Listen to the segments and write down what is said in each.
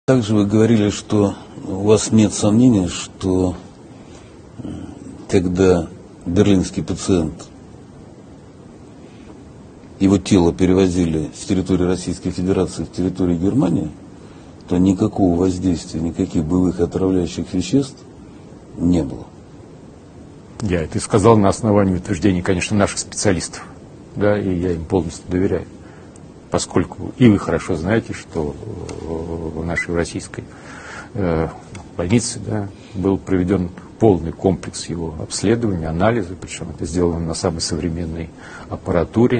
Также вы говорили, что у вас нет сомнений, что когда берлинский пациент, его тело перевозили с территории Российской Федерации в территорию Германии, то никакого воздействия, никаких боевых отравляющих веществ не было. Я это сказал на основании утверждений, конечно, наших специалистов, да, и я им полностью доверяю. Поскольку и вы хорошо знаете, что в нашей российской больнице, да, был проведен полный комплекс его обследований, анализа, причем это сделано на самой современной аппаратуре.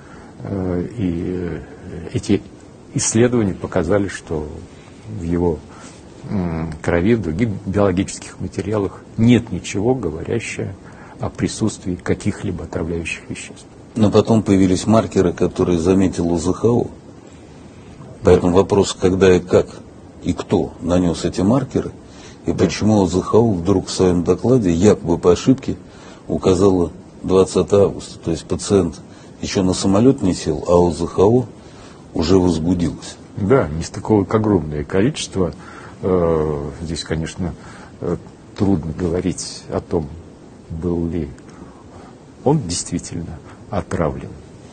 И эти исследования показали, что в его крови, в других биологических материалах нет ничего, говорящего о присутствии каких-либо отравляющих веществ. Но потом появились маркеры, которые заметил УЗХО. Поэтому вопрос, когда и как, и кто нанес эти маркеры, и почему УЗХО вдруг в своем докладе, якобы по ошибке, указала 20 августа. То есть пациент еще на самолет не сел, а УЗХО уже возбудилось. Да, нестыковок огромное количество. Здесь, конечно, трудно говорить о том, был ли он действительно отравлен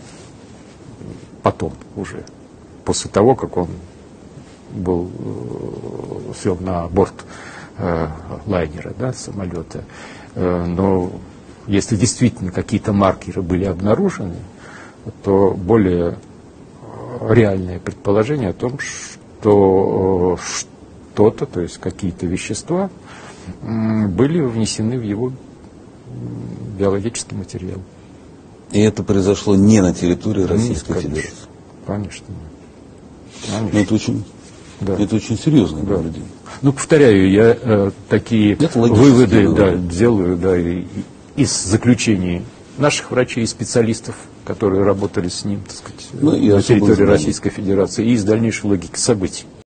потом уже, после того, как он был сел на борт лайнера, да, самолета. Но если действительно какие-то маркеры были обнаружены, то более реальное предположение о том, что что-то, то есть какие-то вещества, были внесены в его биологический материал. И это произошло не на территории Российской Конечно, Федерации. Конечно. Но это очень серьезное наблюдение. Ну, повторяю, я такие выводы делаю из заключений наших врачей и специалистов, которые работали с ним, так сказать, на территории Российской Федерации, и из дальнейшей логики событий.